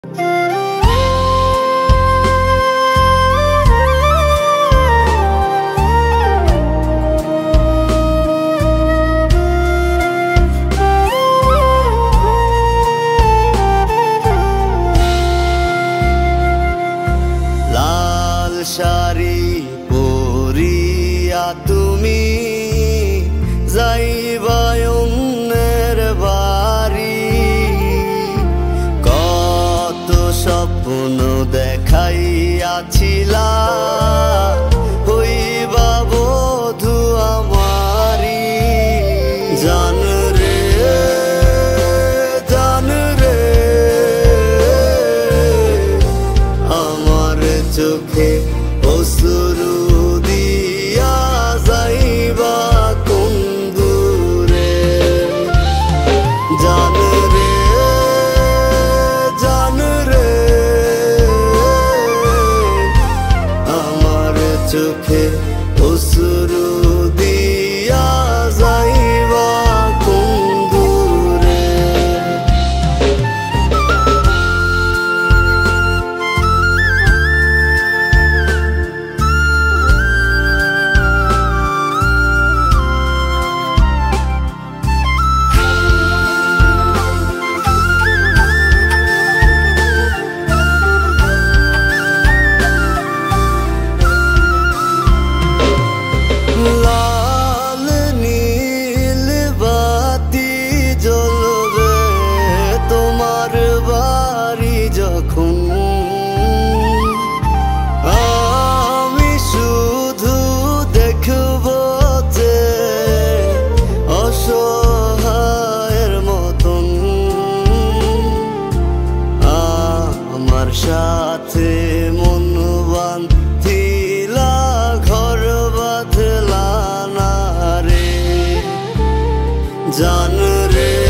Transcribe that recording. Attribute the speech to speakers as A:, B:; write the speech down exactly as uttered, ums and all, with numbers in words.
A: শাড়ি পরিয়া তুমি যাইবা অন্যের বাড়ি, কত স্বপ্ন দেখাইয়াছিলা হইবা বধূ আমারি। জান রে জান রে আমার চোখে অশ্রু দিয়া যাইবা কোন দূরে। জান রে জান রে আমার চোখে অশ্রু দিয়া যাইবা কোন দূরে। আমি শুধু দেখব যে অসহায়ের মতন আমার সাথে মন বাঁধিলা ঘর বাঁধলা না রে। জান রে